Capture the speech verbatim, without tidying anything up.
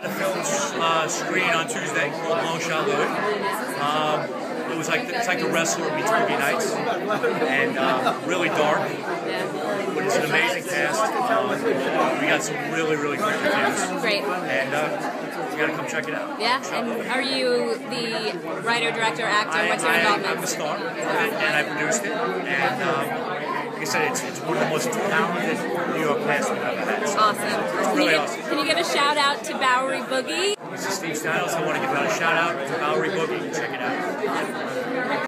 The film's uh, screen on Tuesday called Long Shot Louie. Um, it was like it's like The Wrestler meets Boogie Nights, and uh, really dark. But it's an amazing cast. Um, we got some really, really great reviews. Great. And uh, you gotta come check it out. Yeah. And are you the writer, director, actor? I, What's your I, involvement? I'm the star of it, and I produced it. And um, like I said, it's, it's one of the most talented New York casts we've ever had. So Awesome. It's really can you, awesome. Can you give a shout out to Bowery Boogie? This is Steve Stanulis. I want to give out a shout out to Bowery Boogie. Check it out.